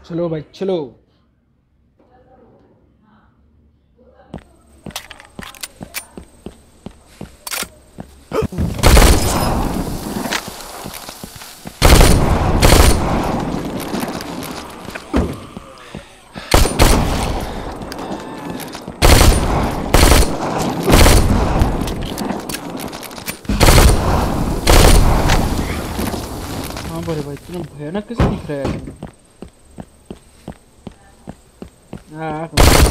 चलो भाई चलो। हाँ बड़े भाई इतना भयानक कैसे दिख रहा है? हाँ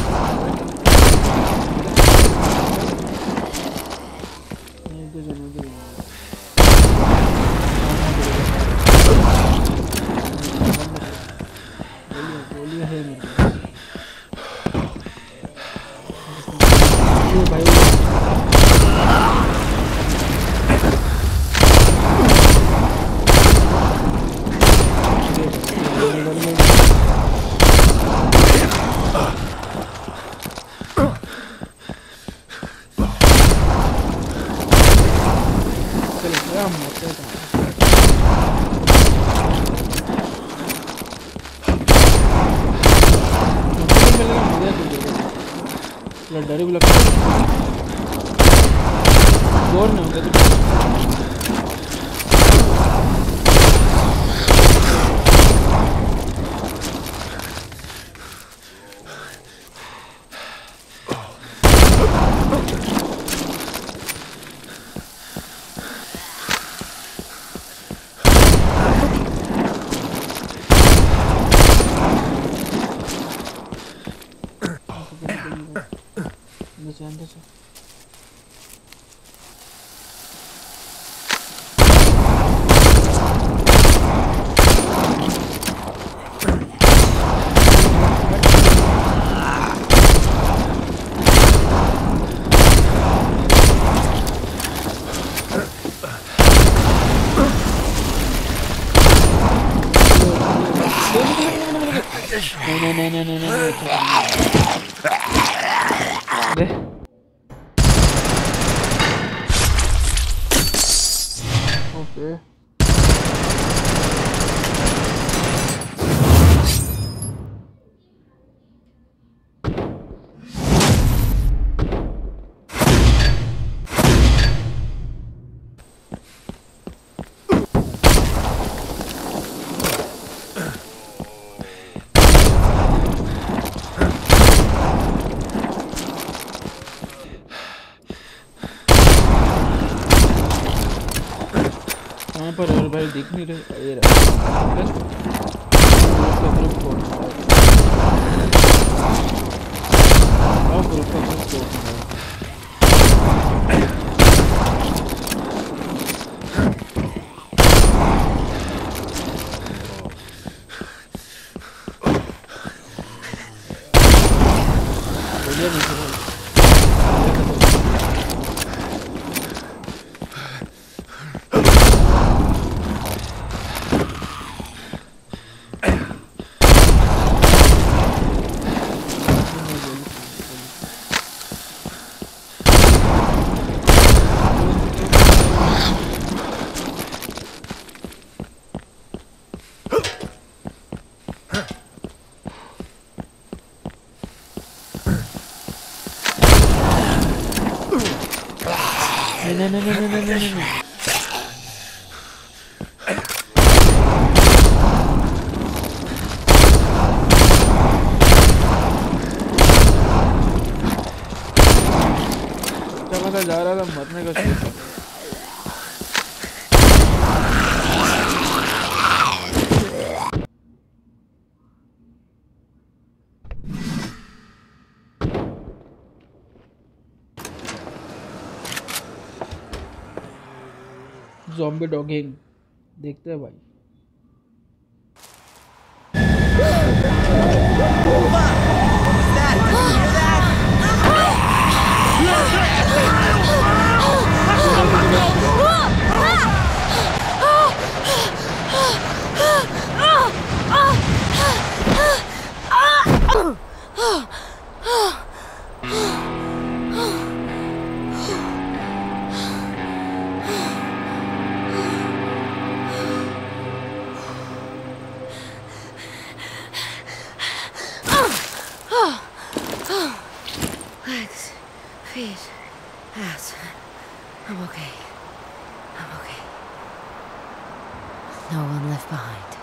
गोलियां है मेरे भाई। डर भी लगता है जोर नहीं होता। अंदर से नहीं ओके पर और भाई दिख नहीं रहे ये नहीं जा रहा था मरने का सोच। ज़ॉम्बी डॉगिंग देखते हैं भाई। No one left behind.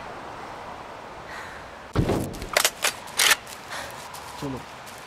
चलो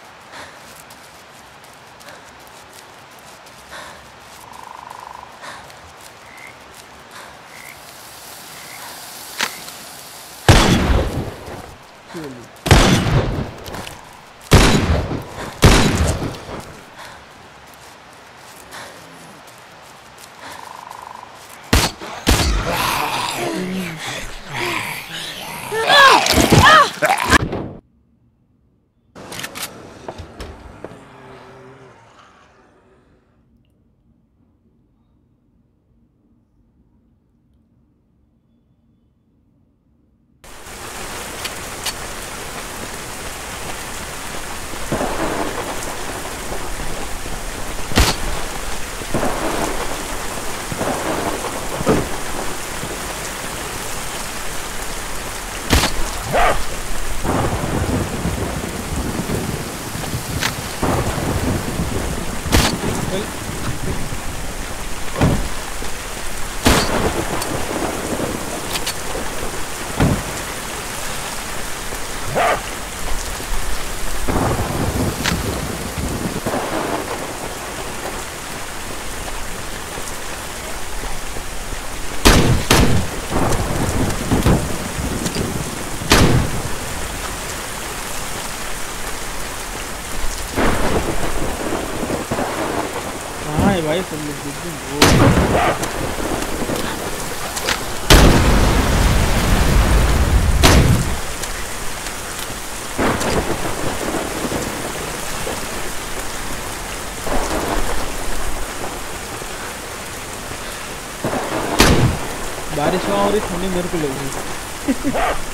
कहाँ है भाई तुम लोग? बारिश वहाँ हो रही, ठंडी मेरे को लग रही।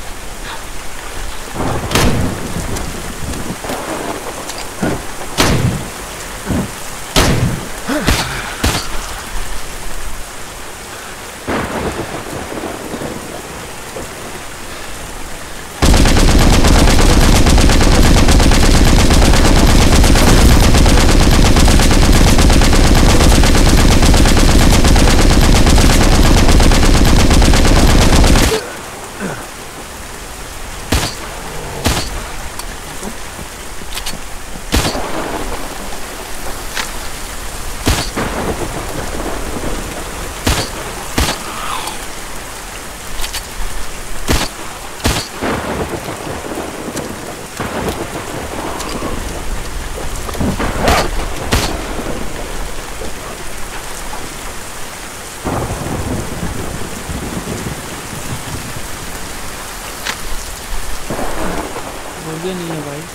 मुझे नहीं है भाई।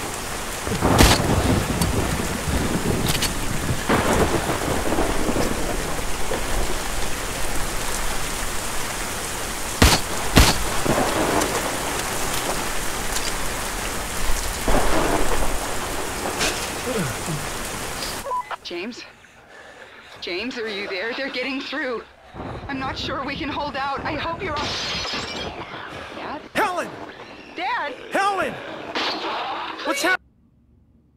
James, are you there? They're getting through. I'm not sure we can hold out. I hope you're all... Dad? Helen! Dad! Helen! What's happening?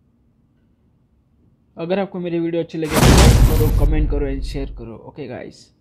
अगर आपको मेरी वीडियो अच्छी लगे तो लाइक करो, कमेंट करो एंड शेयर करो। Okay guys.